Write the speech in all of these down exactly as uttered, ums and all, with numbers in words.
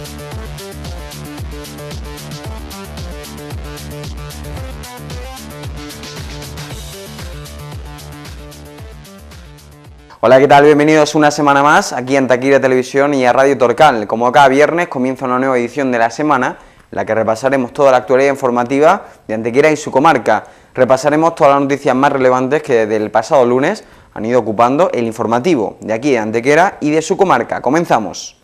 Hola, ¿qué tal? Bienvenidos una semana más aquí a Antequera Televisión y a Radio Torcal. Como cada viernes comienza una nueva edición de la semana, en la que repasaremos toda la actualidad informativa de Antequera y su comarca. Repasaremos todas las noticias más relevantes que desde el pasado lunes han ido ocupando el informativo de aquí de Antequera y de su comarca. Comenzamos.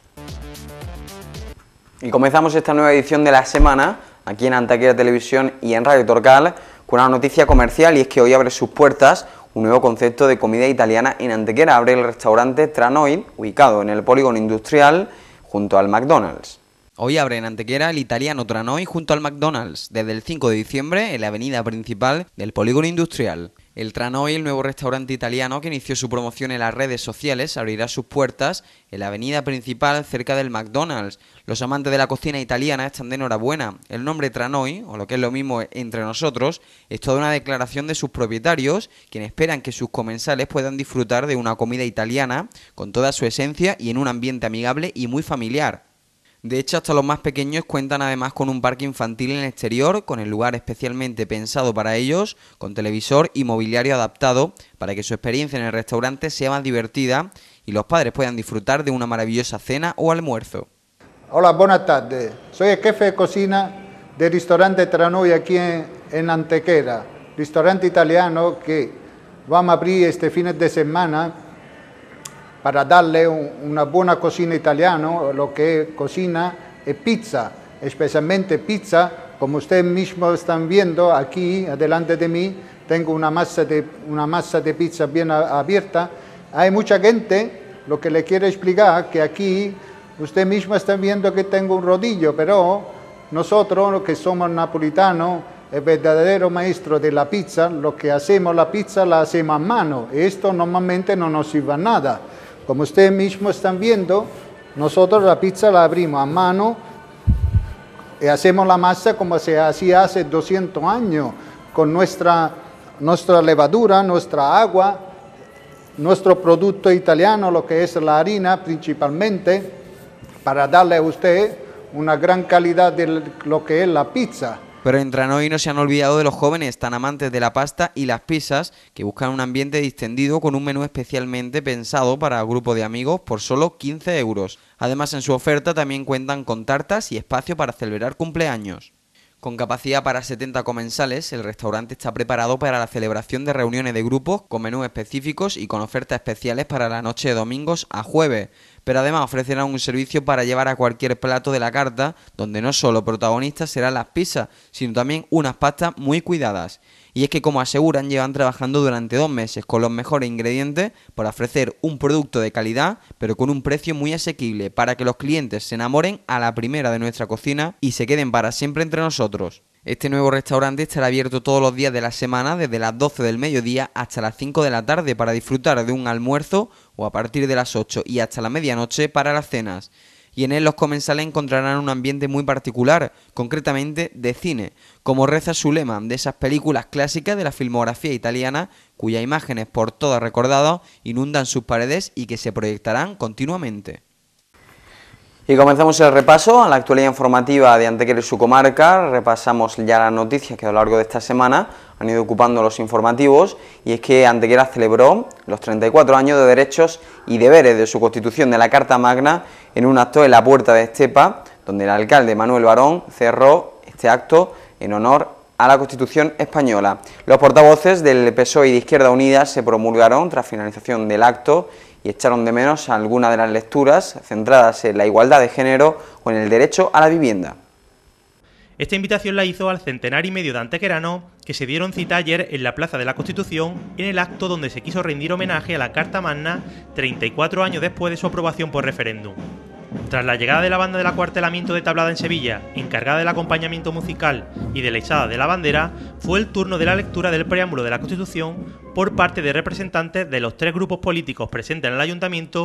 Y comenzamos esta nueva edición de la semana aquí en Antequera Televisión y en Radio Torcal con una noticia comercial, y es que hoy abre sus puertas un nuevo concepto de comida italiana en Antequera. Abre el restaurante Tranoid, ubicado en el polígono industrial junto al McDonald's. Hoy abre en Antequera el italiano Tranoid junto al McDonald's, desde el cinco de diciembre en la avenida principal del polígono industrial. El Tranoid, el nuevo restaurante italiano que inició su promoción en las redes sociales, abrirá sus puertas en la avenida principal cerca del McDonald's. Los amantes de la cocina italiana están de enhorabuena. El nombre Tranoid, o lo que es lo mismo entre nosotros, es toda una declaración de sus propietarios, quienes esperan que sus comensales puedan disfrutar de una comida italiana con toda su esencia y en un ambiente amigable y muy familiar. De hecho, hasta los más pequeños cuentan además con un parque infantil en el exterior, con el lugar especialmente pensado para ellos, con televisor y mobiliario adaptado, para que su experiencia en el restaurante sea más divertida y los padres puedan disfrutar de una maravillosa cena o almuerzo. Hola, buenas tardes. Soy el jefe de cocina del restaurante Tranoid aquí en, en Antequera, restaurante italiano que vamos a abrir este fin de semana para darle un, una buena cocina italiana, lo que es cocina y pizza, especialmente pizza, como ustedes mismos están viendo aquí, delante de mí, tengo una masa de, una masa de pizza bien abierta. Hay mucha gente, lo que le quiero explicar, que aquí usted mismo está viendo que tengo un rodillo, pero nosotros, que somos napolitanos, el verdadero maestro de la pizza, lo que hacemos la pizza la hacemos a mano, y esto normalmente no nos sirve a nada. Como ustedes mismos están viendo, nosotros la pizza la abrimos a mano y hacemos la masa como se hacía hace doscientos años, con nuestra, nuestra levadura, nuestra agua, nuestro producto italiano, lo que es la harina principalmente, para darle a usted una gran calidad de lo que es la pizza. Pero en Tranoid no se han olvidado de los jóvenes tan amantes de la pasta y las pizzas, que buscan un ambiente distendido con un menú especialmente pensado para grupo de amigos por solo quince euros. Además, en su oferta también cuentan con tartas y espacio para celebrar cumpleaños. Con capacidad para setenta comensales, el restaurante está preparado para la celebración de reuniones de grupos con menús específicos y con ofertas especiales para la noche de domingos a jueves. Pero además ofrecerán un servicio para llevar a cualquier plato de la carta, donde no solo protagonistas serán las pizzas, sino también unas pastas muy cuidadas. Y es que, como aseguran, llevan trabajando durante dos meses con los mejores ingredientes para ofrecer un producto de calidad, pero con un precio muy asequible, para que los clientes se enamoren a la primera de nuestra cocina y se queden para siempre entre nosotros. Este nuevo restaurante estará abierto todos los días de la semana, desde las doce del mediodía hasta las cinco de la tarde, para disfrutar de un almuerzo, o a partir de las ocho y hasta la medianoche para las cenas. Y en él los comensales encontrarán un ambiente muy particular, concretamente de cine, como reza su lema, de esas películas clásicas de la filmografía italiana, cuyas imágenes por todas recordadas inundan sus paredes y que se proyectarán continuamente. Y comenzamos el repaso a la actualidad informativa de Antequera y su comarca. Repasamos ya las noticias que a lo largo de esta semana han ido ocupando los informativos, y es que Antequera celebró los treinta y cuatro años de derechos y deberes de su constitución de la Carta Magna en un acto en la Puerta de Estepa, donde el alcalde Manuel Barón cerró este acto en honor a la Constitución española. Los portavoces del P S O E y de Izquierda Unida se promulgaron tras finalización del acto y echaron de menos algunas de las lecturas centradas en la igualdad de género o en el derecho a la vivienda. Esta invitación la hizo al centenario y medio de antequeranos que se dieron cita ayer en la Plaza de la Constitución, en el acto donde se quiso rendir homenaje a la Carta Magna treinta y cuatro años después de su aprobación por referéndum. Tras la llegada de la banda del acuartelamiento de Tablada en Sevilla, encargada del acompañamiento musical y de la izada de la bandera, fue el turno de la lectura del preámbulo de la Constitución por parte de representantes de los tres grupos políticos presentes en el Ayuntamiento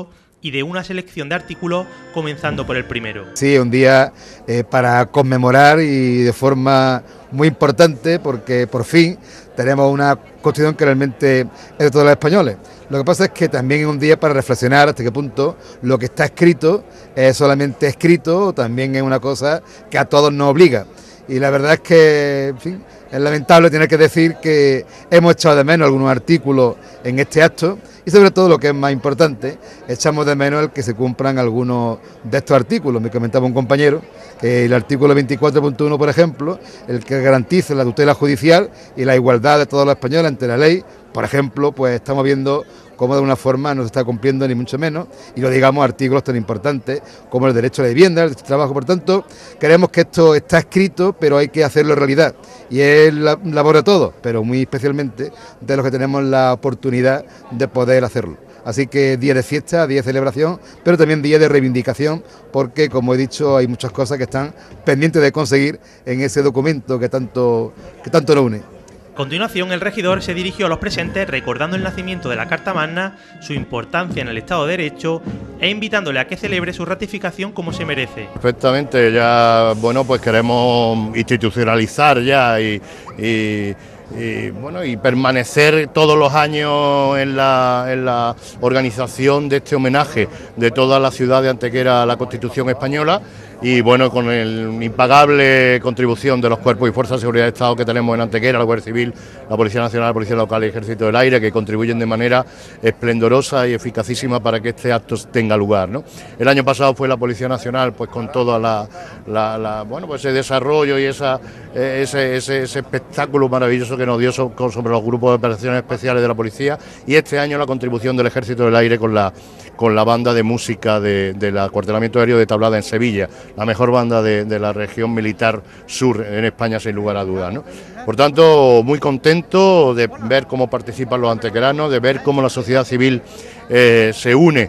y de una selección de artículos, comenzando por el primero. Sí, un día eh, para conmemorar y de forma muy importante, porque por fin tenemos una Constitución que realmente es de todos los españoles. Lo que pasa es que también es un día para reflexionar hasta qué punto lo que está escrito es solamente escrito, o también es una cosa que a todos nos obliga. Y la verdad es que, en fin, es lamentable tener que decir que hemos echado de menos algunos artículos en este acto y sobre todo, lo que es más importante, echamos de menos el que se cumplan algunos de estos artículos. Me comentaba un compañero que el artículo veinticuatro punto uno, por ejemplo, el que garantiza la tutela judicial y la igualdad de todos los españoles ante la ley, por ejemplo, pues estamos viendo cómo de una forma no se está cumpliendo ni mucho menos, y lo digamos artículos tan importantes como el derecho a la vivienda, el derecho al trabajo. Por tanto, creemos que esto está escrito, pero hay que hacerlo realidad, y es la labor de todos, pero muy especialmente de los que tenemos la oportunidad de poder hacerlo. Así que día de fiesta, día de celebración, pero también día de reivindicación, porque, como he dicho, hay muchas cosas que están pendientes de conseguir en ese documento que tanto, que tanto nos une. A continuación, el regidor se dirigió a los presentes recordando el nacimiento de la Carta Magna, su importancia en el Estado de Derecho e invitándole a que celebre su ratificación como se merece. Perfectamente, ya bueno, pues queremos institucionalizar ya y, y, y bueno y permanecer todos los años en la, en la organización de este homenaje de toda la ciudad de Antequera a la Constitución española. Y bueno, con el impagable contribución de los cuerpos y fuerzas de seguridad de Estado que tenemos en Antequera, la Guardia Civil, la Policía Nacional, la Policía Local y el Ejército del Aire, que contribuyen de manera esplendorosa y eficacísima para que este acto tenga lugar, ¿no? El año pasado fue la Policía Nacional, pues con toda la, la, la bueno, pues ese desarrollo y esa, ese, ese, ese espectáculo maravilloso que nos dio sobre los grupos de operaciones especiales de la policía, y este año la contribución del Ejército del Aire con la, con la banda de música de, del acuartelamiento aéreo de Tablada en Sevilla, la mejor banda de, de la región militar sur en España, sin lugar a dudas, ¿no? Por tanto, muy contento de ver cómo participan los antequeranos, de ver cómo la sociedad civil eh, se une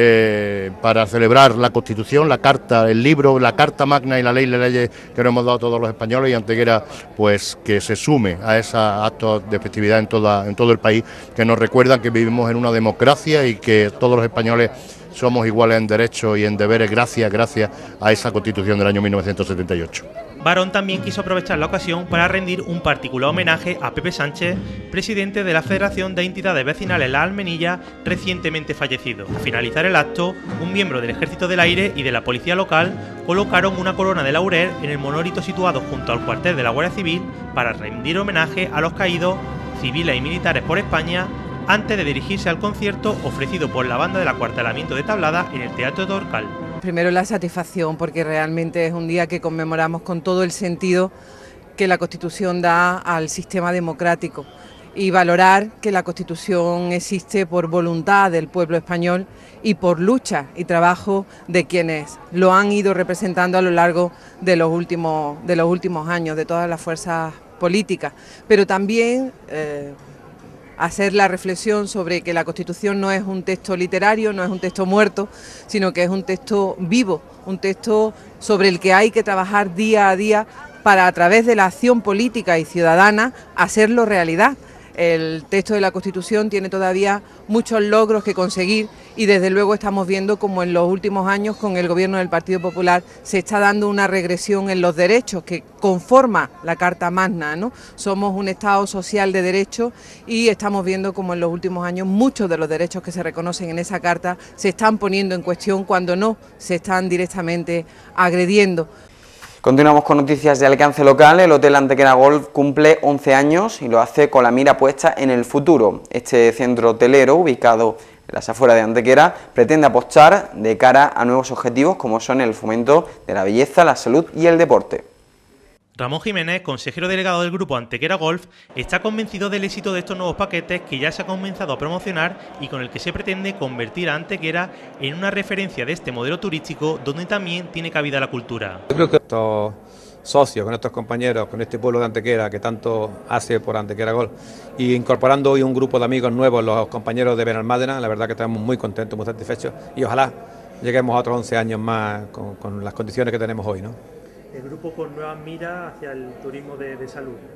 eh, para celebrar la Constitución, la Carta, el libro, la Carta Magna y la ley de leyes que nos hemos dado todos los españoles, y Antequera, pues que se sume a esos actos de festividad en, toda, en todo el país, que nos recuerdan que vivimos en una democracia y que todos los españoles somos iguales en derechos y en deberes gracias, gracias a esa Constitución del año mil novecientos setenta y ocho. Barón también quiso aprovechar la ocasión para rendir un particular homenaje a Pepe Sánchez, presidente de la Federación de Entidades Vecinales La Almenilla, recientemente fallecido. Al finalizar el acto, un miembro del Ejército del Aire y de la Policía Local colocaron una corona de laurel en el monolito situado junto al cuartel de la Guardia Civil para rendir homenaje a los caídos civiles y militares por España, antes de dirigirse al concierto ofrecido por la banda del acuartelamiento de Tablada en el Teatro Torcal. Primero, la satisfacción, porque realmente es un día que conmemoramos con todo el sentido que la Constitución da al sistema democrático, y valorar que la Constitución existe por voluntad del pueblo español y por lucha y trabajo de quienes lo han ido representando a lo largo de los últimos, de los últimos años, de todas las fuerzas políticas, pero también eh, hacer la reflexión sobre que la Constitución no es un texto literario, no es un texto muerto, sino que es un texto vivo, un texto sobre el que hay que trabajar día a día para, a través de la acción política y ciudadana, hacerlo realidad. El texto de la Constitución tiene todavía muchos logros que conseguir, y desde luego estamos viendo como en los últimos años con el gobierno del Partido Popular se está dando una regresión en los derechos que conforma la Carta Magna, ¿no? Somos un Estado social de derechos y estamos viendo como en los últimos años muchos de los derechos que se reconocen en esa Carta se están poniendo en cuestión cuando no se están directamente agrediendo. Continuamos con noticias de alcance local. El Hotel Antequera Golf cumple once años y lo hace con la mira puesta en el futuro. Este centro hotelero, ubicado en las afueras de Antequera, pretende apostar de cara a nuevos objetivos como son el fomento de la belleza, la salud y el deporte. Ramón Jiménez, consejero delegado del grupo Antequera Golf, está convencido del éxito de estos nuevos paquetes que ya se ha comenzado a promocionar y con el que se pretende convertir a Antequera en una referencia de este modelo turístico donde también tiene cabida la cultura. Yo creo que estos socios, con estos compañeros, con este pueblo de Antequera que tanto hace por Antequera Golf, y incorporando hoy un grupo de amigos nuevos, los compañeros de Benalmádena, la verdad que estamos muy contentos, muy satisfechos, y ojalá lleguemos a otros once años más con, con las condiciones que tenemos hoy, ¿no? El grupo con nuevas miras hacia el turismo de, de salud.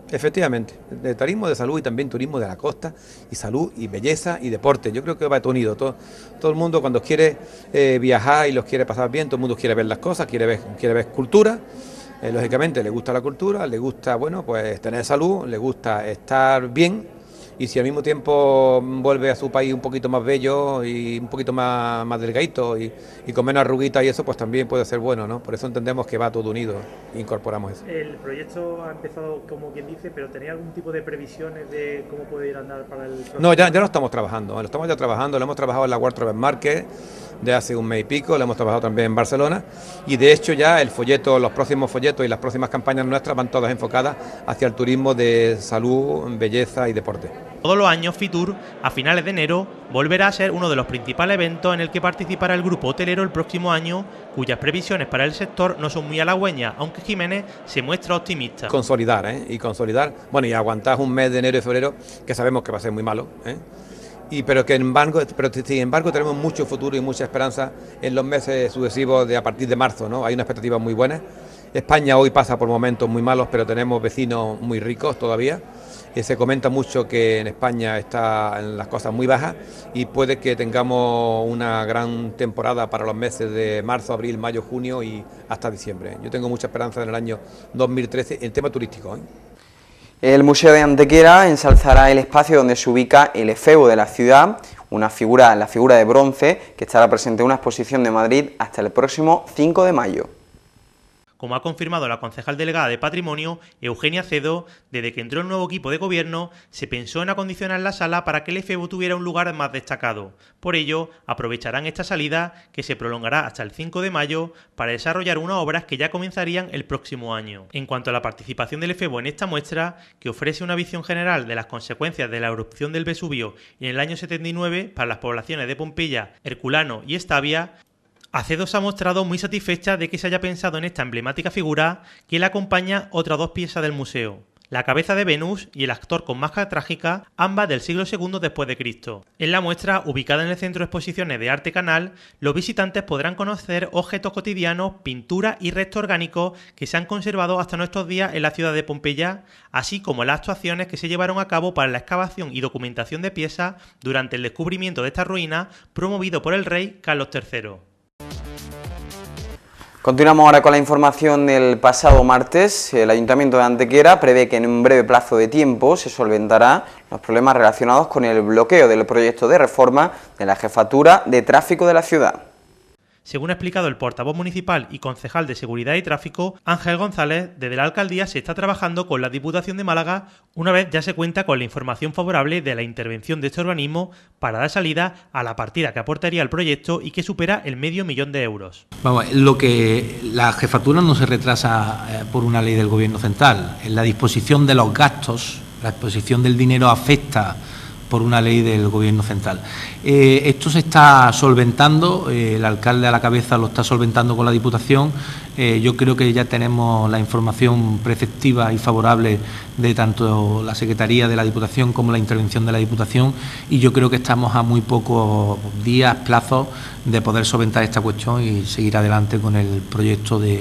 Efectivamente, de turismo de salud y también turismo de la costa, y salud y belleza y deporte. Yo creo que va todo unido. Todo, todo el mundo cuando quiere eh, viajar y los quiere pasar bien, todo el mundo quiere ver las cosas, quiere ver, quiere ver cultura. Eh, lógicamente le gusta la cultura, le gusta, bueno, pues tener salud, le gusta estar bien. Y si al mismo tiempo vuelve a su país un poquito más bello y un poquito más, más delgadito y, y con menos arruguitas y eso, pues también puede ser bueno, ¿no? Por eso entendemos que va todo unido e incorporamos eso. El proyecto ha empezado como quien dice, pero ¿tenía algún tipo de previsiones de cómo puede ir a andar para el próximo? No, ya, ya lo estamos trabajando, lo estamos ya trabajando, lo hemos trabajado en la World Travel Market de hace un mes y pico, lo hemos trabajado también en Barcelona y de hecho ya el folleto, los próximos folletos y las próximas campañas nuestras van todas enfocadas hacia el turismo de salud, belleza y deporte. Todos los años Fitur, a finales de enero, volverá a ser uno de los principales eventos en el que participará el grupo hotelero el próximo año, cuyas previsiones para el sector no son muy halagüeñas, aunque Jiménez se muestra optimista. Consolidar, ¿eh? Y consolidar, bueno, y aguantar un mes de enero y febrero que sabemos que va a ser muy malo, ¿eh? Y pero que en embargo, pero sin embargo tenemos mucho futuro y mucha esperanza en los meses sucesivos de a partir de marzo, ¿no? Hay una expectativa muy buena. España hoy pasa por momentos muy malos, pero tenemos vecinos muy ricos todavía. Eh, se comenta mucho que en España están las cosas muy bajas y puede que tengamos una gran temporada para los meses de marzo, abril, mayo, junio y hasta diciembre. Yo tengo mucha esperanza en el año dos mil trece en tema turístico, ¿eh? El Museo de Antequera ensalzará el espacio donde se ubica el efebo de la ciudad, una figura, la figura de bronce, que estará presente en una exposición de Madrid hasta el próximo cinco de mayo. Como ha confirmado la concejal delegada de Patrimonio, Eugenia Cedo, desde que entró el nuevo equipo de gobierno, se pensó en acondicionar la sala para que el efebo tuviera un lugar más destacado. Por ello, aprovecharán esta salida, que se prolongará hasta el cinco de mayo, para desarrollar unas obras que ya comenzarían el próximo año. En cuanto a la participación del efebo en esta muestra, que ofrece una visión general de las consecuencias de la erupción del Vesubio en el año setenta y nueve para las poblaciones de Pompeya, Herculano y Estavia, Acedo se ha mostrado muy satisfecha de que se haya pensado en esta emblemática figura que le acompaña otras dos piezas del museo, la cabeza de Venus y el actor con máscara trágica, ambas del siglo segundo después de Cristo. En la muestra, ubicada en el Centro de Exposiciones de Arte Canal, los visitantes podrán conocer objetos cotidianos, pinturas y restos orgánicos que se han conservado hasta nuestros días en la ciudad de Pompeya, así como las actuaciones que se llevaron a cabo para la excavación y documentación de piezas durante el descubrimiento de esta ruina promovido por el rey Carlos tercero. Continuamos ahora con la información del pasado martes. El Ayuntamiento de Antequera prevé que en un breve plazo de tiempo se solventará los problemas relacionados con el bloqueo del proyecto de reforma de la Jefatura de Tráfico de la ciudad. Según ha explicado el portavoz municipal y concejal de Seguridad y Tráfico, Ángel González, desde la alcaldía se está trabajando con la Diputación de Málaga una vez ya se cuenta con la información favorable de la intervención de este organismo para dar salida a la partida que aportaría el proyecto y que supera el medio millón de euros. Vamos, lo que la jefatura no se retrasa eh, por una ley del Gobierno central. En la disposición de los gastos, la disposición del dinero afecta por una ley del Gobierno central. Eh, esto se está solventando, eh, el alcalde a la cabeza lo está solventando con la Diputación. Eh, yo creo que ya tenemos la información preceptiva y favorable de tanto la Secretaría de la Diputación como la intervención de la Diputación y yo creo que estamos a muy pocos días, plazos, de poder solventar esta cuestión y seguir adelante con el proyecto de,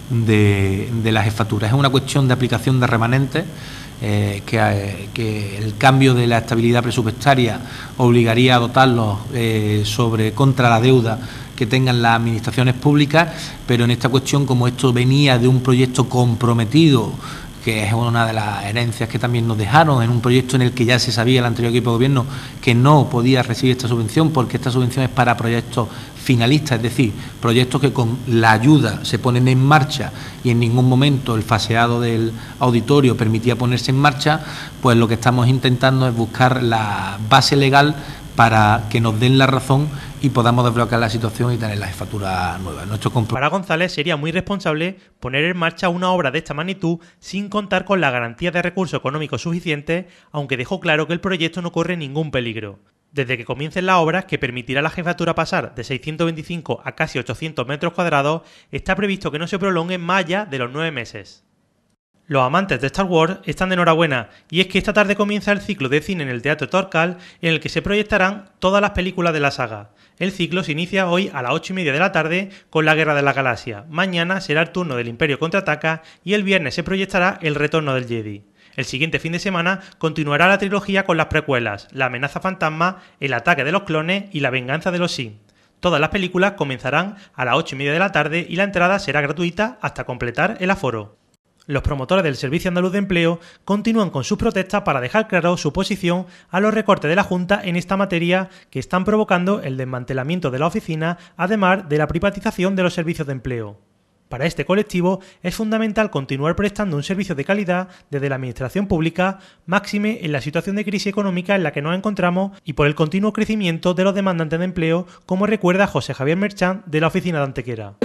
de, de la jefatura. Es una cuestión de aplicación de remanentes. Eh, que, eh, que el cambio de la estabilidad presupuestaria obligaría a dotarlos eh, sobre contra la deuda que tengan las administraciones públicas, pero en esta cuestión, como esto venía de un proyecto comprometido, que es una de las herencias que también nos dejaron, en un proyecto en el que ya se sabía el anterior equipo de gobierno que no podía recibir esta subvención porque esta subvención es para proyectos finalistas, es decir, proyectos que con la ayuda se ponen en marcha y en ningún momento el faseado del auditorio permitía ponerse en marcha, pues lo que estamos intentando es buscar la base legal para que nos den la razón y podamos desbloquear la situación y tener la jefatura nueva. Nuestro Para González sería muy responsable poner en marcha una obra de esta magnitud sin contar con la garantía de recursos económicos suficientes, aunque dejó claro que el proyecto no corre ningún peligro. Desde que comiencen las obras, que permitirá a la jefatura pasar de seiscientos veinticinco a casi ochocientos metros cuadrados, está previsto que no se prolonguen más allá de los nueve meses. Los amantes de Star Wars están de enhorabuena, y es que esta tarde comienza el ciclo de cine en el Teatro Torcal, en el que se proyectarán todas las películas de la saga. El ciclo se inicia hoy a las ocho y media de la tarde con la Guerra de la Galaxia. Mañana será el turno del Imperio Contraataca y el viernes se proyectará El Retorno del Jedi. El siguiente fin de semana continuará la trilogía con las precuelas La amenaza fantasma, El ataque de los clones y La venganza de los Sith. Todas las películas comenzarán a las ocho y media de la tarde y la entrada será gratuita hasta completar el aforo. Los promotores del Servicio Andaluz de Empleo continúan con sus protestas para dejar claro su posición a los recortes de la Junta en esta materia que están provocando el desmantelamiento de la oficina, además de la privatización de los servicios de empleo. Para este colectivo es fundamental continuar prestando un servicio de calidad desde la administración pública, máxime en la situación de crisis económica en la que nos encontramos y por el continuo crecimiento de los demandantes de empleo, como recuerda José Javier Merchán de la oficina de Antequera.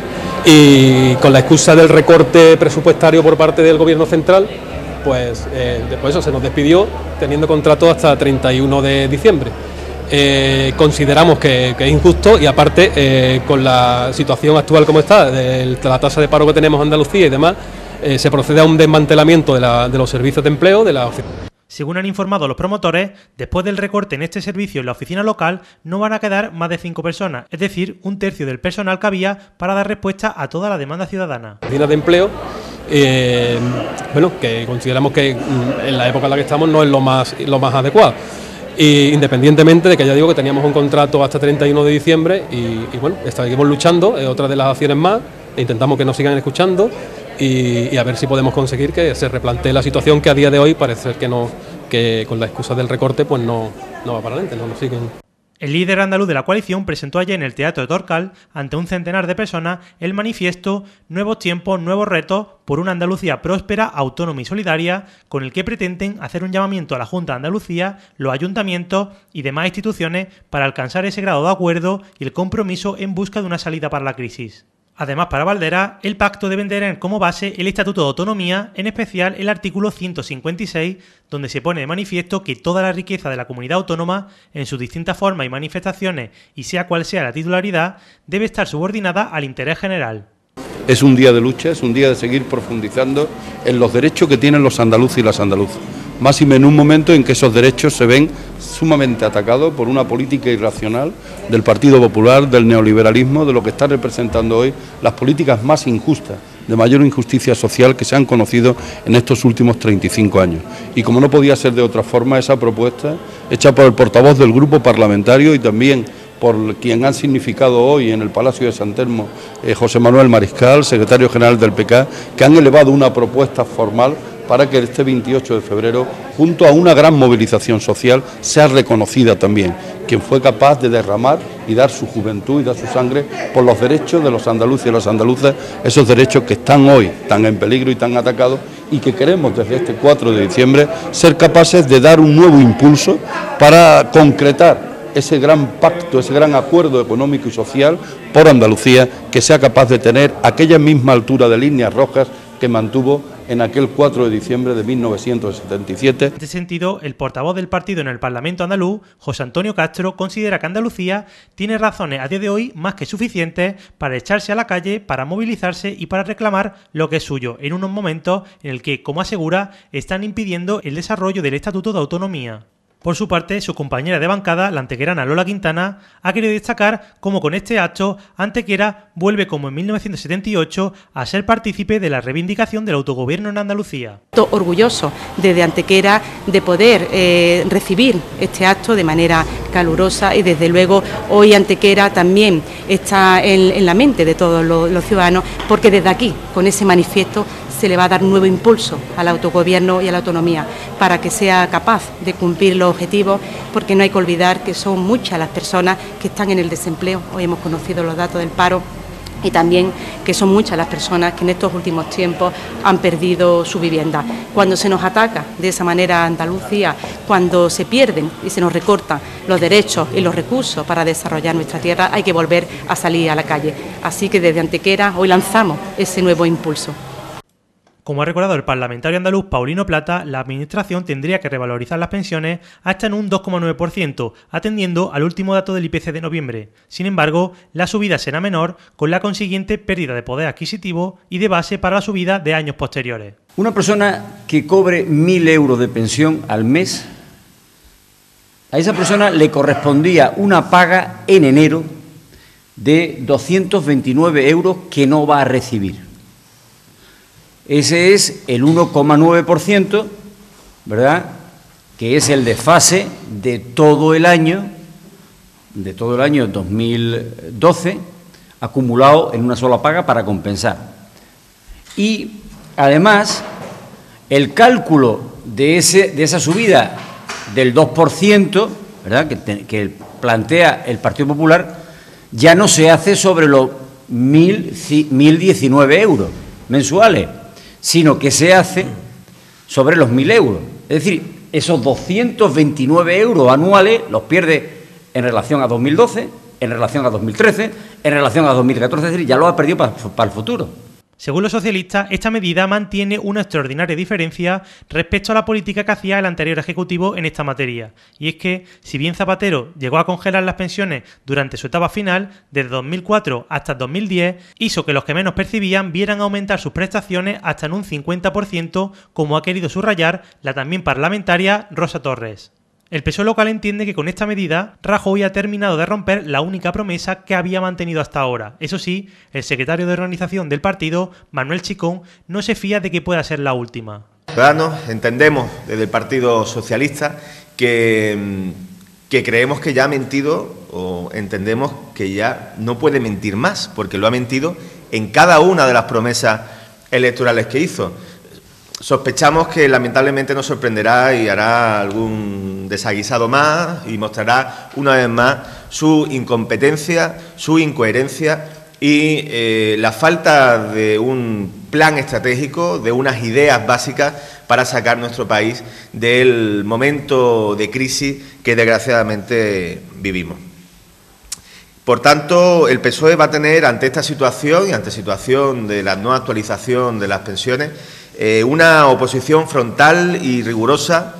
Y con la excusa del recorte presupuestario por parte del Gobierno central, pues eh, después eso se nos despidió teniendo contrato hasta treinta y uno de diciembre. Eh, consideramos que, que es injusto y aparte eh, con la situación actual como está, de la tasa de paro que tenemos en Andalucía y demás, eh, se procede a un desmantelamiento de, la, de los servicios de empleo de la oficina. Según han informado los promotores, después del recorte en este servicio en la oficina local no van a quedar más de cinco personas, es decir, un tercio del personal que había para dar respuesta a toda la demanda ciudadana. Oficinas de empleo, eh, bueno, que consideramos que en la época en la que estamos no es lo más, lo más adecuado. Y independientemente de que ya digo que teníamos un contrato hasta treinta y uno de diciembre y, y bueno, seguimos luchando, es otra de las acciones más, e intentamos que nos sigan escuchando y, y a ver si podemos conseguir que se replantee la situación que a día de hoy parece ser que no, que con la excusa del recorte pues no, no va para adelante, no nos siguen. El líder andaluz de la coalición presentó ayer en el Teatro de Torcal, ante un centenar de personas, el manifiesto Nuevos tiempos, nuevos retos por una Andalucía próspera, autónoma y solidaria, con el que pretenden hacer un llamamiento a la Junta de Andalucía, los ayuntamientos y demás instituciones para alcanzar ese grado de acuerdo y el compromiso en busca de una salida para la crisis. Además, para Valdera, el pacto debe tener como base el Estatuto de Autonomía, en especial el artículo ciento cincuenta y seis, donde se pone de manifiesto que toda la riqueza de la comunidad autónoma, en sus distintas formas y manifestaciones, y sea cual sea la titularidad, debe estar subordinada al interés general. Es un día de lucha, es un día de seguir profundizando en los derechos que tienen los andaluces y las andaluzas. Máxime en un momento en que esos derechos se ven sumamente atacados por una política irracional del Partido Popular, del neoliberalismo, de lo que están representando hoy las políticas más injustas, de mayor injusticia social que se han conocido en estos últimos treinta y cinco años. Y como no podía ser de otra forma, esa propuesta, hecha por el portavoz del grupo parlamentario y también por quien han significado hoy en el Palacio de San Telmo, eh, José Manuel Mariscal, secretario general del P K, que han elevado una propuesta formal para que este veintiocho de febrero, junto a una gran movilización social, sea reconocida también quien fue capaz de derramar y dar su juventud y dar su sangre por los derechos de los andaluces y las andaluzas, esos derechos que están hoy tan en peligro y tan atacados y que queremos desde este cuatro de diciembre ser capaces de dar un nuevo impulso para concretar ese gran pacto, ese gran acuerdo económico y social por Andalucía, que sea capaz de tener aquella misma altura de líneas rojas que mantuvo en aquel cuatro de diciembre de mil novecientos setenta y siete. En este sentido, el portavoz del partido en el Parlamento andaluz, José Antonio Castro, considera que Andalucía tiene razones a día de hoy más que suficientes para echarse a la calle, para movilizarse y para reclamar lo que es suyo, en unos momentos en el que, como asegura, están impidiendo el desarrollo del Estatuto de Autonomía. Por su parte, su compañera de bancada, la antequerana Lola Quintana, ha querido destacar cómo con este acto Antequera vuelve como en mil novecientos setenta y ocho a ser partícipe de la reivindicación del autogobierno en Andalucía. Orgulloso desde Antequera de poder eh, recibir este acto de manera calurosa y desde luego hoy Antequera también está en, en la mente de todos los, los ciudadanos, porque desde aquí, con ese manifiesto, se le va a dar nuevo impulso al autogobierno y a la autonomía para que sea capaz de cumplir los objetivos, porque no hay que olvidar que son muchas las personas que están en el desempleo. Hoy hemos conocido los datos del paro y también que son muchas las personas que en estos últimos tiempos han perdido su vivienda. Cuando se nos ataca de esa manera a Andalucía, cuando se pierden y se nos recortan los derechos y los recursos para desarrollar nuestra tierra, hay que volver a salir a la calle. Así que desde Antequera hoy lanzamos ese nuevo impulso. Como ha recordado el parlamentario andaluz Paulino Plata, la Administración tendría que revalorizar las pensiones hasta en un dos coma nueve por ciento, atendiendo al último dato del I P C de noviembre. Sin embargo, la subida será menor, con la consiguiente pérdida de poder adquisitivo y de base para la subida de años posteriores. Una persona que cobre mil euros de pensión al mes, a esa persona le correspondía una paga en enero de doscientos veintinueve euros que no va a recibir. Ese es el uno coma nueve por ciento ¿verdad?, que es el desfase de todo el año, de todo el año dos mil doce, acumulado en una sola paga para compensar. Y, además, el cálculo de, ese, de esa subida del dos por ciento, ¿verdad?, que, te, que plantea el Partido Popular, ya no se hace sobre los mil diecinueve euros mensuales, sino que se hace sobre los mil euros. Es decir, esos doscientos veintinueve euros anuales los pierde en relación a dos mil doce, en relación a dos mil trece, en relación a dos mil catorce, es decir, ya lo ha perdido para, para el futuro. Según los socialistas, esta medida mantiene una extraordinaria diferencia respecto a la política que hacía el anterior Ejecutivo en esta materia. Y es que, si bien Zapatero llegó a congelar las pensiones durante su etapa final, desde dos mil cuatro hasta dos mil diez, hizo que los que menos percibían vieran aumentar sus prestaciones hasta en un cincuenta por ciento, como ha querido subrayar la también parlamentaria Rosa Torres. El P S O E local entiende que con esta medida Rajoy ha terminado de romper la única promesa que había mantenido hasta ahora. Eso sí, el secretario de organización del partido, Manuel Chicón, no se fía de que pueda ser la última. Ciudadanos entendemos desde el Partido Socialista que, que creemos que ya ha mentido, o entendemos que ya no puede mentir más, porque lo ha mentido en cada una de las promesas electorales que hizo. Sospechamos que lamentablemente nos sorprenderá y hará algún desaguisado más y mostrará una vez más su incompetencia, su incoherencia y eh, la falta de un plan estratégico, de unas ideas básicas para sacar nuestro país del momento de crisis que desgraciadamente vivimos. Por tanto, el P S O E va a tener ante esta situación y ante la situación de la no actualización de las pensiones eh, una oposición frontal y rigurosa,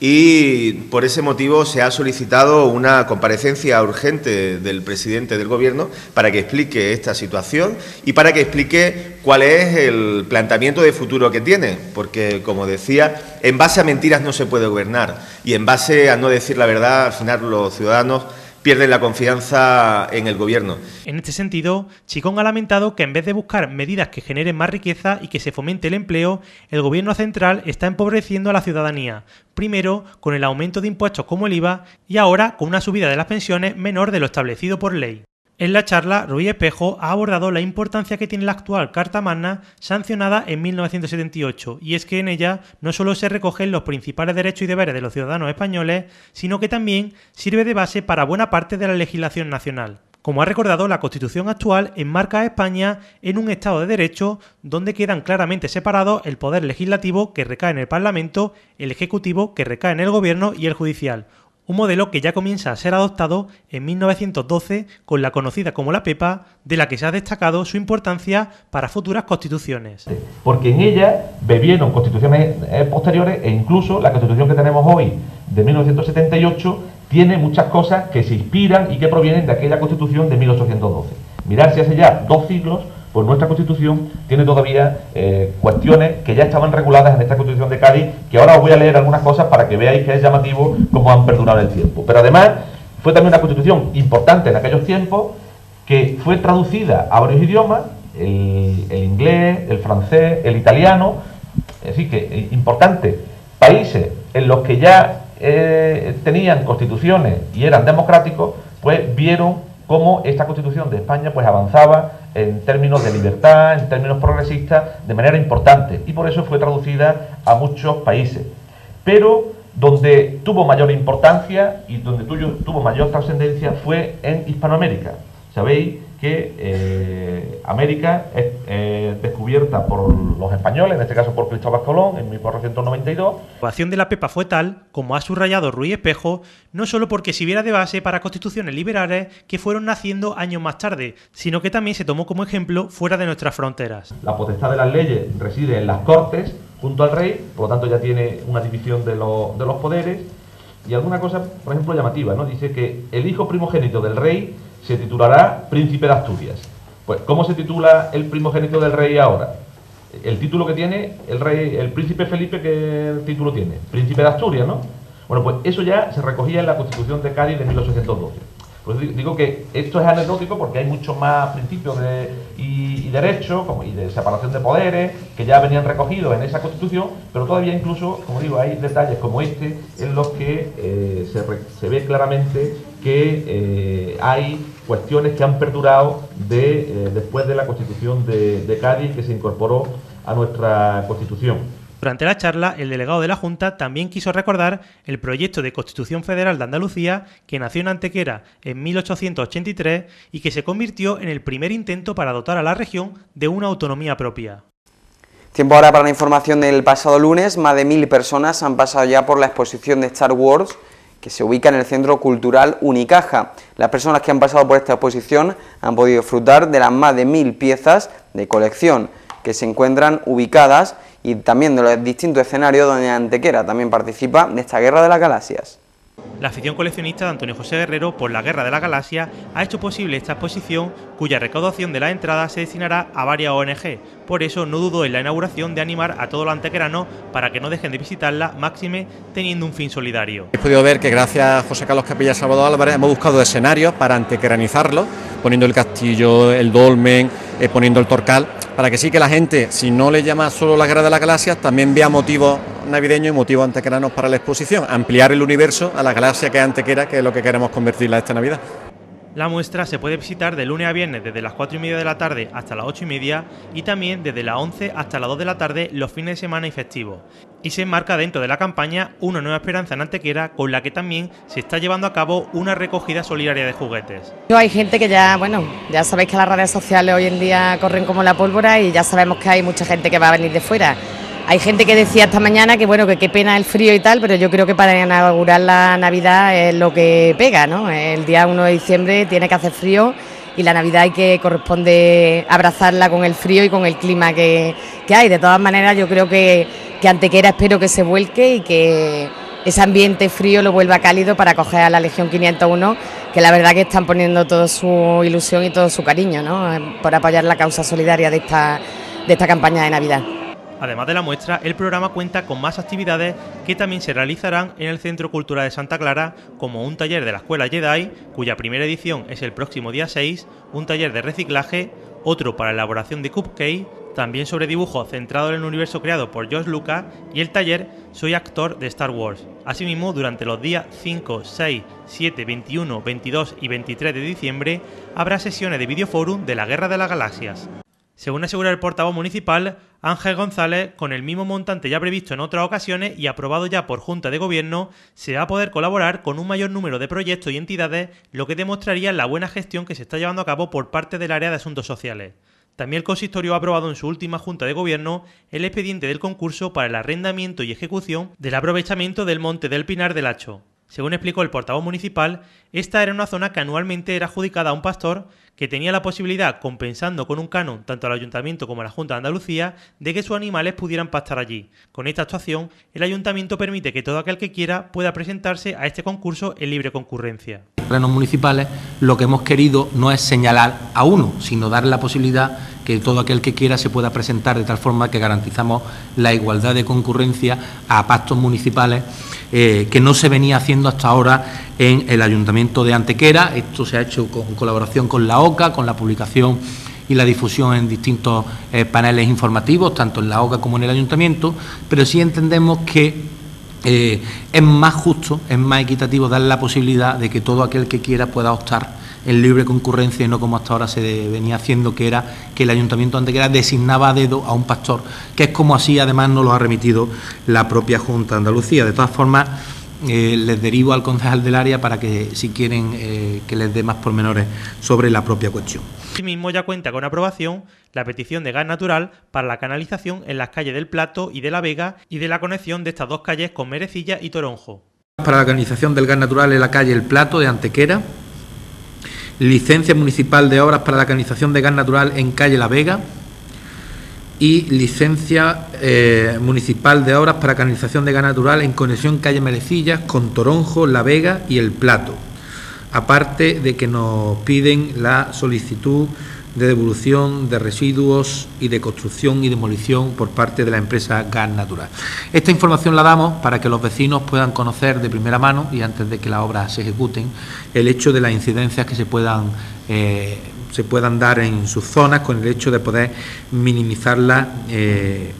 y por ese motivo se ha solicitado una comparecencia urgente del presidente del Gobierno para que explique esta situación y para que explique cuál es el planteamiento de futuro que tiene, porque, como decía, en base a mentiras no se puede gobernar y en base a no decir la verdad, al final los ciudadanos pierden la confianza en el Gobierno. En este sentido, Chicón ha lamentado que en vez de buscar medidas que generen más riqueza y que se fomente el empleo, el Gobierno central está empobreciendo a la ciudadanía, primero con el aumento de impuestos como el I V A y ahora con una subida de las pensiones menor de lo establecido por ley. En la charla, Ruiz Espejo ha abordado la importancia que tiene la actual Carta Magna, sancionada en mil novecientos setenta y ocho, y es que en ella no solo se recogen los principales derechos y deberes de los ciudadanos españoles, sino que también sirve de base para buena parte de la legislación nacional. Como ha recordado, la Constitución actual enmarca a España en un Estado de Derecho donde quedan claramente separados el poder legislativo, que recae en el Parlamento, el Ejecutivo, que recae en el Gobierno, y el Judicial. Un modelo que ya comienza a ser adoptado en mil novecientos doce con la conocida como la PEPA, de la que se ha destacado su importancia para futuras constituciones. Porque en ella bebieron constituciones eh, posteriores, e incluso la constitución que tenemos hoy de mil novecientos setenta y ocho tiene muchas cosas que se inspiran y que provienen de aquella constitución de mil ochocientos doce. Mirad si hace ya dos siglos, pues nuestra Constitución tiene todavía eh, cuestiones que ya estaban reguladas en esta Constitución de Cádiz, que ahora os voy a leer algunas cosas para que veáis que es llamativo cómo han perdurado el tiempo. Pero además fue también una Constitución importante en aquellos tiempos, que fue traducida a varios idiomas, el, el inglés, el francés, el italiano, es decir, que eh, importante. Países en los que ya eh, tenían constituciones y eran democráticos, pues vieron cómo esta Constitución de España pues avanzaba en términos de libertad, en términos progresistas, de manera importante, y por eso fue traducida a muchos países. Pero donde tuvo mayor importancia y donde tuvo mayor trascendencia fue en Hispanoamérica. Sabéis que eh, América es eh, descubierta por los españoles, en este caso por Cristóbal Colón, en mil cuatrocientos noventa y dos. La aprobación de la PEPA fue tal, como ha subrayado Ruiz Espejo, no solo porque sirviera de base para constituciones liberales que fueron naciendo años más tarde, sino que también se tomó como ejemplo fuera de nuestras fronteras. La potestad de las leyes reside en las Cortes, junto al rey, por lo tanto ya tiene una división de, lo, de los poderes, y alguna cosa, por ejemplo, llamativa, ¿no? Dice que el hijo primogénito del rey se titulará Príncipe de Asturias. Pues, ¿cómo se titula el primogénito del rey ahora? El título que tiene el rey, el príncipe Felipe, ¿qué título tiene? Príncipe de Asturias, ¿no? Bueno, pues eso ya se recogía en la Constitución de Cádiz de mil ochocientos doce. Pues digo que esto es anecdótico porque hay muchos más principios de, y, y derechos como, y de separación de poderes que ya venían recogidos en esa Constitución, pero todavía incluso, como digo, hay detalles como este en los que eh, se, re, se ve claramente que eh, hay cuestiones que han perdurado de, eh, después de la Constitución de, de Cádiz, que se incorporó a nuestra Constitución. Durante la charla, el delegado de la Junta también quiso recordar el proyecto de Constitución Federal de Andalucía que nació en Antequera en mil ochocientos ochenta y tres y que se convirtió en el primer intento para dotar a la región de una autonomía propia. Tiempo ahora para la información del pasado lunes. Más de mil personas han pasado ya por la exposición de Star Wars que se ubica en el Centro Cultural Unicaja. Las personas que han pasado por esta exposición han podido disfrutar de las más de mil piezas de colección que se encuentran ubicadas y también de los distintos escenarios donde Antequera también participa de esta Guerra de las Galaxias. La afición coleccionista de Antonio José Guerrero por la Guerra de la Galaxia ha hecho posible esta exposición, cuya recaudación de la entrada se destinará a varias O N G. Por eso no dudó en la inauguración de animar a todos los antequeranos para que no dejen de visitarla, máxime teniendo un fin solidario. He podido ver que gracias a José Carlos Capilla Salvador Álvarez hemos buscado escenarios para antequeranizarlo, poniendo el castillo, el dolmen, eh, poniendo el torcal, para que sí que la gente, si no le llama solo la Guerra de las Galaxias, también vea motivos navideños y motivos antequeranos para la exposición, ampliar el universo a la galaxia que es Antequera, que es lo que queremos convertirla esta Navidad. La muestra se puede visitar de lunes a viernes desde las cuatro y media de la tarde hasta las ocho y media y también desde las once hasta las dos de la tarde los fines de semana y festivos. Y se enmarca dentro de la campaña Una Nueva Esperanza en Antequera, con la que también se está llevando a cabo una recogida solidaria de juguetes. Hay gente que ya, bueno, ya sabéis que las redes sociales hoy en día corren como la pólvora y ya sabemos que hay mucha gente que va a venir de fuera. Hay gente que decía esta mañana que bueno, que qué pena el frío y tal, pero yo creo que para inaugurar la Navidad es lo que pega, ¿no? El día uno de diciembre tiene que hacer frío y la Navidad hay que corresponde abrazarla con el frío y con el clima que, que hay. De todas maneras, yo creo que, que Antequera espero que se vuelque y que ese ambiente frío lo vuelva cálido para acoger a la Legión quinientos uno, que la verdad que están poniendo toda su ilusión y todo su cariño, ¿no? Por apoyar la causa solidaria de esta, de esta campaña de Navidad. Además de la muestra, el programa cuenta con más actividades que también se realizarán en el Centro Cultural de Santa Clara, como un taller de la Escuela Jedi, cuya primera edición es el próximo día seis, un taller de reciclaje, otro para elaboración de cupcake, también sobre dibujo centrado en el universo creado por George Lucas y el taller Soy actor de Star Wars. Asimismo, durante los días cinco, seis, siete, veintiuno, veintidós y veintitrés de diciembre habrá sesiones de videoforum de la Guerra de las Galaxias. Según asegura el portavoz municipal, Ángel González, con el mismo montante ya previsto en otras ocasiones y aprobado ya por Junta de Gobierno, se va a poder colaborar con un mayor número de proyectos y entidades, lo que demostraría la buena gestión que se está llevando a cabo por parte del área de asuntos sociales. También el consistorio ha aprobado en su última Junta de Gobierno el expediente del concurso para el arrendamiento y ejecución del aprovechamiento del Monte del Pinar del Hacho. Según explicó el portavoz municipal, esta era una zona que anualmente era adjudicada a un pastor que tenía la posibilidad, compensando con un canon tanto al Ayuntamiento como a la Junta de Andalucía, de que sus animales pudieran pastar allí. Con esta actuación, el Ayuntamiento permite que todo aquel que quiera pueda presentarse a este concurso en libre concurrencia. En terrenos municipales, lo que hemos querido no es señalar a uno, sino dar la posibilidad que todo aquel que quiera se pueda presentar, de tal forma que garantizamos la igualdad de concurrencia a pactos municipales eh, que no se venía haciendo hasta ahora en el Ayuntamiento de Antequera. Esto se ha hecho con colaboración con la O C A, con la publicación y la difusión en distintos eh, paneles informativos, tanto en la O C A como en el Ayuntamiento, pero sí entendemos que eh, es más justo, es más equitativo dar la posibilidad de que todo aquel que quiera pueda optar en libre concurrencia y no como hasta ahora se venía haciendo, que era que el Ayuntamiento de Antequera designaba a dedo a un pastor, que es como así además nos lo ha remitido la propia Junta de Andalucía. De todas formas, eh, les derivo al concejal del área para que, si quieren, eh, que les dé más pormenores sobre la propia cuestión. Asimismo, ya cuenta con aprobación la petición de gas natural para la canalización en las calles del Plato y de la Vega y de la conexión de estas dos calles con Merecilla y Toronjo. Para la canalización del gas natural en la calle El Plato de Antequera, licencia municipal de obras para la canalización de gas natural en calle La Vega y licencia eh, municipal de obras para canalización de gas natural en conexión calle Merecillas con Toronjo, La Vega y El Plato. Aparte de que nos piden la solicitud de devolución de residuos y de construcción y demolición por parte de la empresa Gas Natural. Esta información la damos para que los vecinos puedan conocer de primera mano y antes de que las obras se ejecuten el hecho de las incidencias que se puedan eh, se puedan dar en sus zonas, con el hecho de poder minimizarlas eh,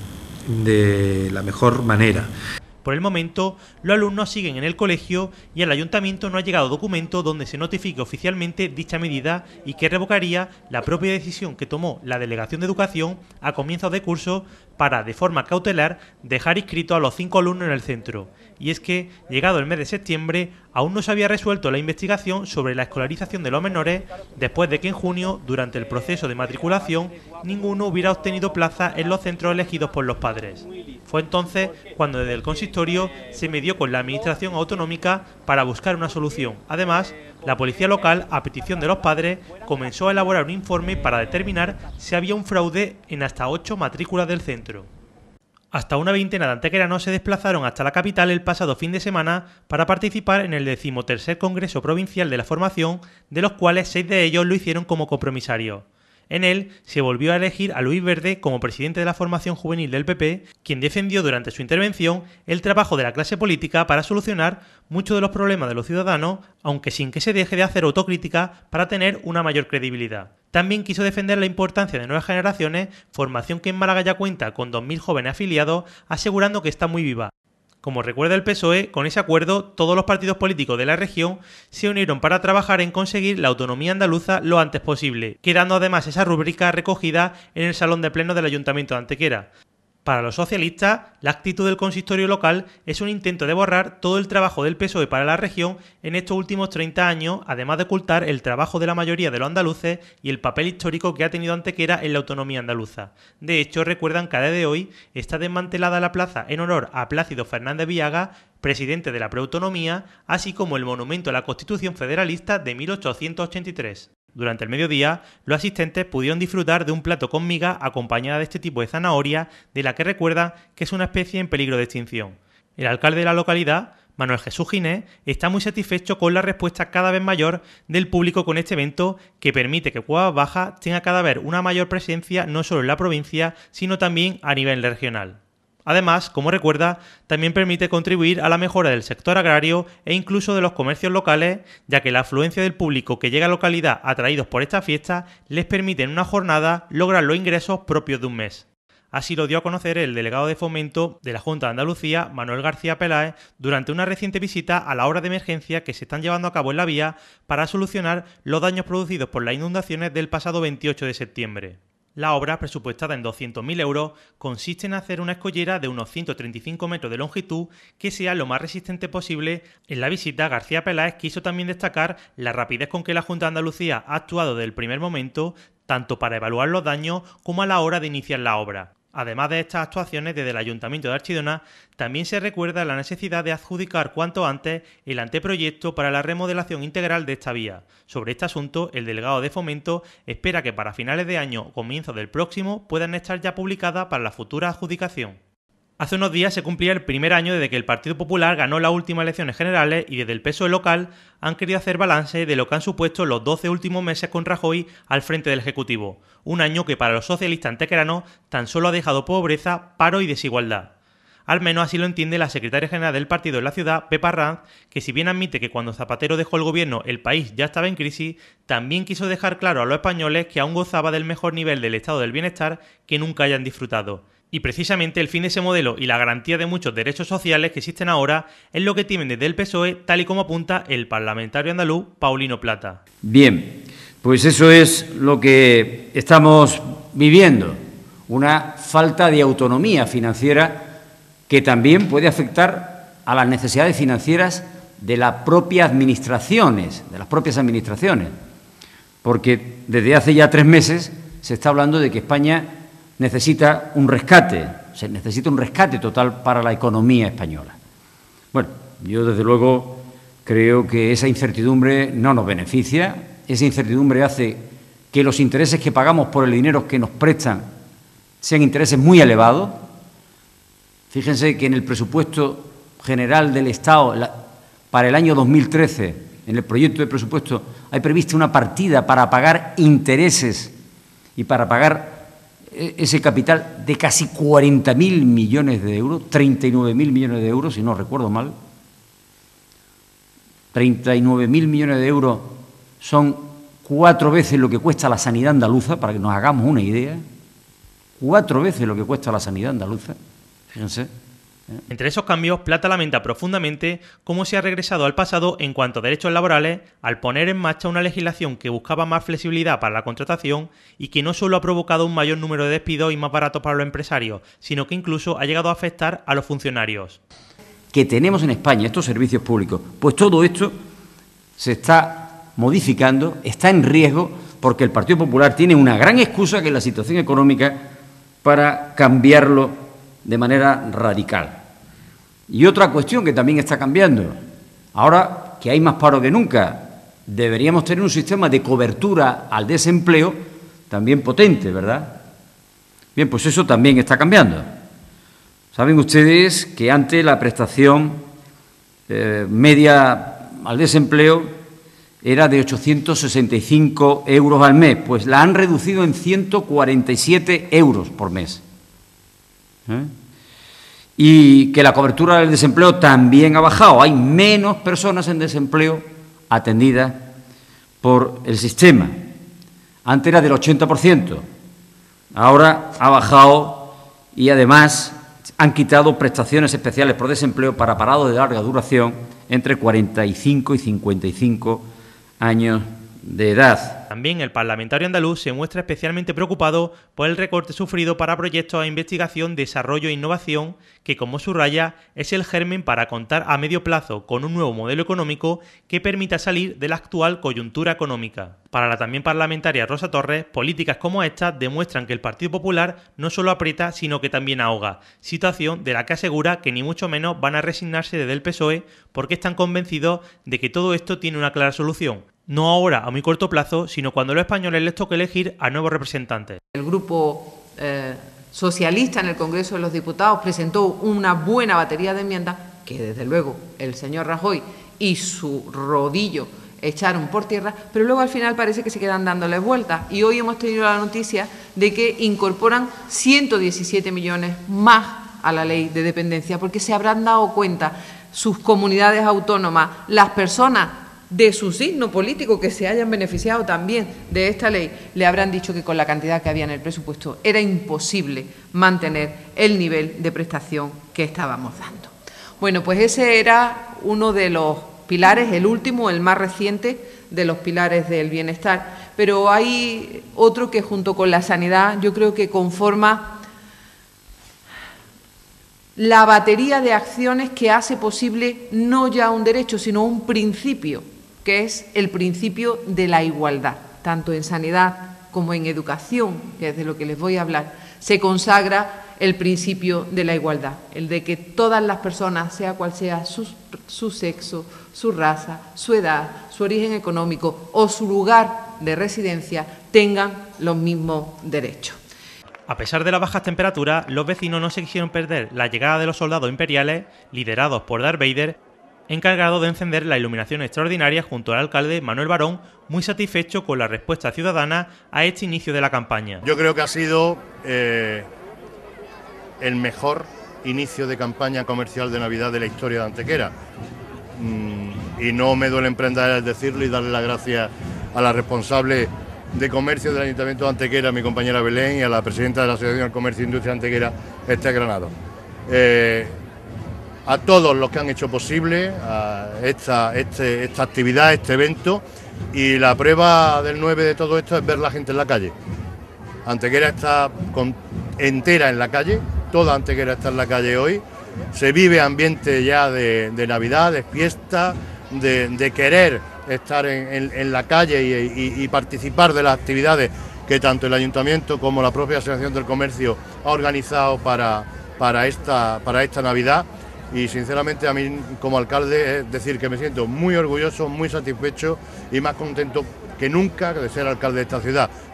de la mejor manera. Por el momento, los alumnos siguen en el colegio y al ayuntamiento no ha llegado documento donde se notifique oficialmente dicha medida y que revocaría la propia decisión que tomó la Delegación de Educación a comienzos de curso para, de forma cautelar, dejar inscritos a los cinco alumnos en el centro. Y es que, llegado el mes de septiembre, aún no se había resuelto la investigación sobre la escolarización de los menores, después de que en junio, durante el proceso de matriculación, ninguno hubiera obtenido plaza en los centros elegidos por los padres. Fue entonces cuando desde el consistorio se medió con la Administración Autonómica para buscar una solución. Además, la policía local, a petición de los padres, comenzó a elaborar un informe para determinar si había un fraude en hasta ocho matrículas del centro. Hasta una veintena de antequeranos se desplazaron hasta la capital el pasado fin de semana para participar en el decimotercer Congreso Provincial de la Formación, de los cuales seis de ellos lo hicieron como compromisarios. En él se volvió a elegir a Luis Verde como presidente de la formación juvenil del P P, quien defendió durante su intervención el trabajo de la clase política para solucionar muchos de los problemas de los ciudadanos, aunque sin que se deje de hacer autocrítica para tener una mayor credibilidad. También quiso defender la importancia de nuevas generaciones, formación que en Málaga ya cuenta con dos mil jóvenes afiliados, asegurando que está muy viva. Como recuerda el P S O E, con ese acuerdo todos los partidos políticos de la región se unieron para trabajar en conseguir la autonomía andaluza lo antes posible, quedando además esa rúbrica recogida en el Salón de Plenos del Ayuntamiento de Antequera. Para los socialistas, la actitud del consistorio local es un intento de borrar todo el trabajo del P S O E para la región en estos últimos treinta años, además de ocultar el trabajo de la mayoría de los andaluces y el papel histórico que ha tenido Antequera en la autonomía andaluza. De hecho, recuerdan que a día de hoy está desmantelada la plaza en honor a Plácido Fernández Villaga, presidente de la preautonomía, así como el monumento a la Constitución Federalista de mil ochocientos ochenta y tres. Durante el mediodía, los asistentes pudieron disfrutar de un plato con miga acompañada de este tipo de zanahoria, de la que recuerdan que es una especie en peligro de extinción. El alcalde de la localidad, Manuel Jesús Ginés, está muy satisfecho con la respuesta cada vez mayor del público con este evento, que permite que Cuevas Bajas tenga cada vez una mayor presencia no solo en la provincia, sino también a nivel regional. Además, como recuerda, también permite contribuir a la mejora del sector agrario e incluso de los comercios locales, ya que la afluencia del público que llega a la localidad atraídos por esta fiesta les permite en una jornada lograr los ingresos propios de un mes. Así lo dio a conocer el delegado de Fomento de la Junta de Andalucía, Manuel García Peláez, durante una reciente visita a la obra de emergencia que se están llevando a cabo en la vía para solucionar los daños producidos por las inundaciones del pasado veintiocho de septiembre. La obra, presupuestada en doscientos mil euros, consiste en hacer una escollera de unos ciento treinta y cinco metros de longitud que sea lo más resistente posible. En la visita, García Peláez quiso también destacar la rapidez con que la Junta de Andalucía ha actuado desde el primer momento, tanto para evaluar los daños como a la hora de iniciar la obra. Además de estas actuaciones desde el Ayuntamiento de Archidona, también se recuerda la necesidad de adjudicar cuanto antes el anteproyecto para la remodelación integral de esta vía. Sobre este asunto, el delegado de Fomento espera que para finales de año o comienzos del próximo puedan estar ya publicadas para la futura adjudicación. Hace unos días se cumplía el primer año desde que el Partido Popular ganó las últimas elecciones generales y desde el P S O E local han querido hacer balance de lo que han supuesto los doce últimos meses con Rajoy al frente del Ejecutivo. Un año que para los socialistas antequeranos tan solo ha dejado pobreza, paro y desigualdad. Al menos así lo entiende la secretaria general del partido en la ciudad, Pepa Arranz, que si bien admite que cuando Zapatero dejó el gobierno el país ya estaba en crisis, también quiso dejar claro a los españoles que aún gozaba del mejor nivel del estado del bienestar que nunca hayan disfrutado. Y precisamente el fin de ese modelo y la garantía de muchos derechos sociales que existen ahora es lo que tienen desde el P S O E, tal y como apunta el parlamentario andaluz Paulino Plata. Bien, pues eso es lo que estamos viviendo, una falta de autonomía financiera que también puede afectar a las necesidades financieras de las propias administraciones, de las propias administraciones, porque desde hace ya tres meses se está hablando de que España necesita un rescate, se necesita un rescate total para la economía española. Bueno, yo desde luego creo que esa incertidumbre no nos beneficia, esa incertidumbre hace que los intereses que pagamos por el dinero que nos prestan sean intereses muy elevados. Fíjense que en el presupuesto general del Estado la, para el año dos mil trece, en el proyecto de presupuesto, hay prevista una partida para pagar intereses y para pagar ese capital de casi cuarenta mil millones de euros, treinta y nueve mil millones de euros, si no recuerdo mal. treinta y nueve mil millones de euros son cuatro veces lo que cuesta la sanidad andaluza, para que nos hagamos una idea, cuatro veces lo que cuesta la sanidad andaluza, fíjense. Entre esos cambios, Plata lamenta profundamente cómo se ha regresado al pasado en cuanto a derechos laborales al poner en marcha una legislación que buscaba más flexibilidad para la contratación y que no solo ha provocado un mayor número de despidos y más baratos para los empresarios, sino que incluso ha llegado a afectar a los funcionarios. Que tenemos en España estos servicios públicos, pues todo esto se está modificando, está en riesgo, porque el Partido Popular tiene una gran excusa, que es la situación económica, para cambiarlo de manera radical. Y otra cuestión que también está cambiando, ahora que hay más paro que nunca, deberíamos tener un sistema de cobertura al desempleo también potente, ¿verdad? Bien, pues eso también está cambiando. Saben ustedes que antes la prestación eh, media al desempleo era de ochocientos sesenta y cinco euros al mes, pues la han reducido en ciento cuarenta y siete euros por mes. ¿Eh? Y que la cobertura del desempleo también ha bajado. Hay menos personas en desempleo atendidas por el sistema. Antes era del ochenta por ciento, ahora ha bajado y además han quitado prestaciones especiales por desempleo para parados de larga duración entre cuarenta y cinco y cincuenta y cinco años de edad. También el parlamentario andaluz se muestra especialmente preocupado por el recorte sufrido para proyectos de investigación, desarrollo e innovación, que, como subraya, es el germen para contar a medio plazo con un nuevo modelo económico que permita salir de la actual coyuntura económica. Para la también parlamentaria Rosa Torres, políticas como esta demuestran que el Partido Popular no solo aprieta, sino que también ahoga, situación de la que asegura que ni mucho menos van a resignarse desde el P S O E, porque están convencidos de que todo esto tiene una clara solución. No ahora a muy corto plazo, sino cuando a los españoles les toque elegir a nuevos representantes. El grupo eh, socialista en el Congreso de los Diputados presentó una buena batería de enmiendas que, desde luego, el señor Rajoy y su rodillo echaron por tierra, pero luego al final parece que se quedan dándoles vueltas. Y hoy hemos tenido la noticia de que incorporan ciento diecisiete millones más a la ley de dependencia, porque se habrán dado cuenta sus comunidades autónomas, las personas de su signo político que se hayan beneficiado también de esta ley, le habrán dicho que con la cantidad que había en el presupuesto era imposible mantener el nivel de prestación que estábamos dando. Bueno, pues ese era uno de los pilares, el último, el más reciente de los pilares del bienestar, pero hay otro que, junto con la sanidad, yo creo que conforma la batería de acciones que hace posible no ya un derecho, sino un principio, que es el principio de la igualdad. Tanto en sanidad como en educación, que es de lo que les voy a hablar, se consagra el principio de la igualdad, el de que todas las personas, sea cual sea su, su sexo, su raza, su edad, su origen económico o su lugar de residencia, tengan los mismos derechos. A pesar de las bajas temperaturas, los vecinos no se quisieron perder la llegada de los soldados imperiales, liderados por Darth Vader, encargado de encender la iluminación extraordinaria junto al alcalde Manuel Barón, muy satisfecho con la respuesta ciudadana a este inicio de la campaña. Yo creo que ha sido eh, el mejor inicio de campaña comercial de Navidad de la historia de Antequera. Mm, y no me duele emprender decirlo y darle las gracias a la responsable de comercio del Ayuntamiento de Antequera, mi compañera Belén, y a la presidenta de la Asociación del Comercio e Industria de Antequera, Esther Granado. Eh, a todos los que han hecho posible a esta, este, esta actividad, este evento, y la prueba del nueve de todo esto es ver la gente en la calle. Antequera está con, entera en la calle, toda Antequera está en la calle hoy, se vive ambiente ya de, de Navidad, de fiesta, de, de querer estar en, en, en la calle y, y, y participar de las actividades que tanto el Ayuntamiento como la propia Asociación del Comercio ha organizado para, para, esta, para esta Navidad. Y sinceramente a mí como alcalde es decir que me siento muy orgulloso, muy satisfecho y más contento que nunca de ser alcalde de esta ciudad.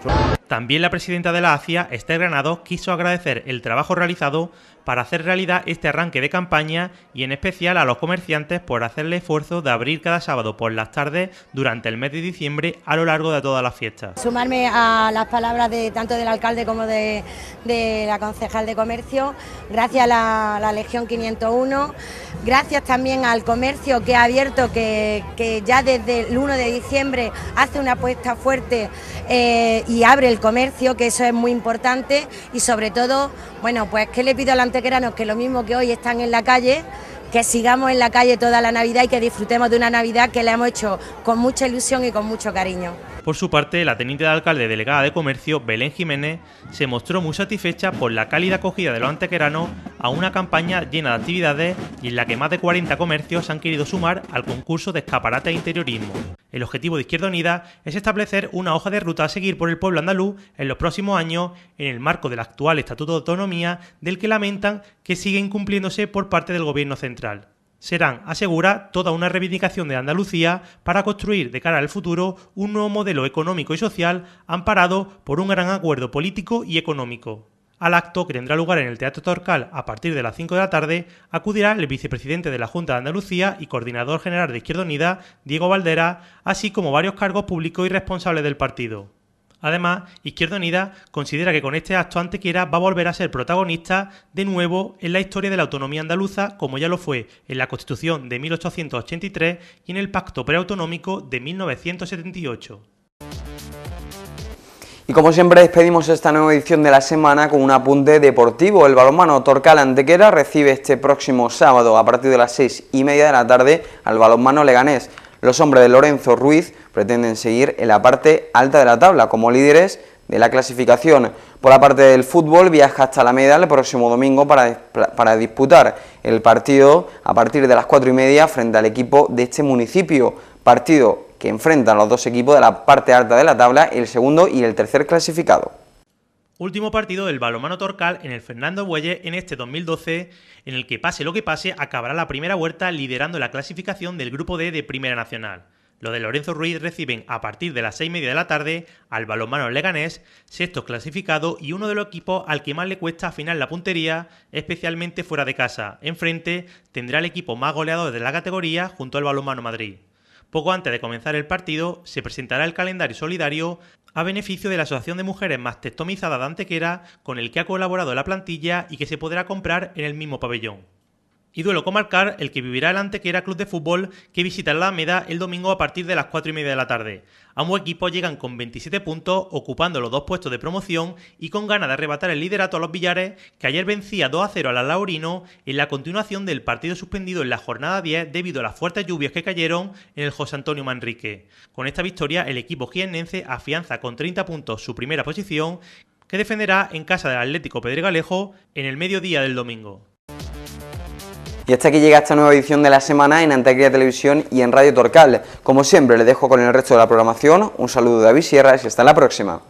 También la presidenta de la A C I A, Esther Granados, quiso agradecer el trabajo realizado para hacer realidad este arranque de campaña y en especial a los comerciantes por hacer el esfuerzo de abrir cada sábado por las tardes durante el mes de diciembre a lo largo de todas las fiestas. Sumarme a las palabras de tanto del alcalde como de, de la concejal de comercio, gracias a la, la Legión quinientos uno, gracias también al comercio que ha abierto, que, que ya desde el uno de diciembre hace una apuesta fuerte eh, y abre el comercio, que eso es muy importante, y sobre todo, bueno, pues que le pido al antequerano que lo mismo que hoy están en la calle, que sigamos en la calle toda la Navidad y que disfrutemos de una Navidad que la hemos hecho con mucha ilusión y con mucho cariño. Por su parte, la teniente de alcalde delegada de Comercio, Belén Jiménez, se mostró muy satisfecha por la cálida acogida de los antequeranos a una campaña llena de actividades y en la que más de cuarenta comercios se han querido sumar al concurso de escaparate e interiorismo. El objetivo de Izquierda Unida es establecer una hoja de ruta a seguir por el pueblo andaluz en los próximos años en el marco del actual Estatuto de Autonomía, del que lamentan que sigue incumpliéndose por parte del Gobierno central. Serán, asegura, toda una reivindicación de Andalucía para construir de cara al futuro un nuevo modelo económico y social amparado por un gran acuerdo político y económico. Al acto, que tendrá lugar en el Teatro Torcal a partir de las cinco de la tarde, acudirá el vicepresidente de la Junta de Andalucía y coordinador general de Izquierda Unida, Diego Valdera, así como varios cargos públicos y responsables del partido. Además, Izquierda Unida considera que con este acto Antequera va a volver a ser protagonista de nuevo en la historia de la autonomía andaluza, como ya lo fue en la Constitución de mil ochocientos ochenta y tres y en el Pacto Preautonómico de mil novecientos setenta y ocho. Y como siempre despedimos esta nueva edición de la semana con un apunte deportivo. El balonmano Torcal Antequera recibe este próximo sábado a partir de las seis y media de la tarde al balonmano Leganés. Los hombres de Lorenzo Ruiz pretenden seguir en la parte alta de la tabla como líderes de la clasificación. Por la parte del fútbol viaja hasta Alameda el próximo domingo para, para disputar el partido a partir de las cuatro y media frente al equipo de este municipio. Partido que enfrentan los dos equipos de la parte alta de la tabla, el segundo y el tercer clasificado. Último partido del balonmano Torcal en el Fernando Bueyes en este dos mil doce, en el que pase lo que pase acabará la primera vuelta liderando la clasificación del Grupo D de Primera Nacional. Los de Lorenzo Ruiz reciben a partir de las seis y media de la tarde al balonmano Leganés, sexto clasificado y uno de los equipos al que más le cuesta afinar la puntería, especialmente fuera de casa. Enfrente tendrá el equipo más goleador de la categoría junto al balonmano Madrid. Poco antes de comenzar el partido, se presentará el calendario solidario a beneficio de la Asociación de Mujeres Mastectomizadas de Antequera, con el que ha colaborado la plantilla y que se podrá comprar en el mismo pabellón. Y duelo comarcal el que vivirá el Antequera Club de Fútbol, que visitará la Alameda el domingo a partir de las cuatro y media de la tarde. Ambos equipos llegan con veintisiete puntos, ocupando los dos puestos de promoción y con ganas de arrebatar el liderato a los Villares, que ayer vencía dos a cero a la Laurino en la continuación del partido suspendido en la jornada diez debido a las fuertes lluvias que cayeron en el José Antonio Manrique. Con esta victoria, el equipo jiennense afianza con treinta puntos su primera posición, que defenderá en casa del Atlético Pedregalejo en el mediodía del domingo. Y hasta aquí llega esta nueva edición de la semana en Antequera Televisión y en Radio Torcal. Como siempre, les dejo con el resto de la programación. Un saludo de David Sierra y hasta la próxima.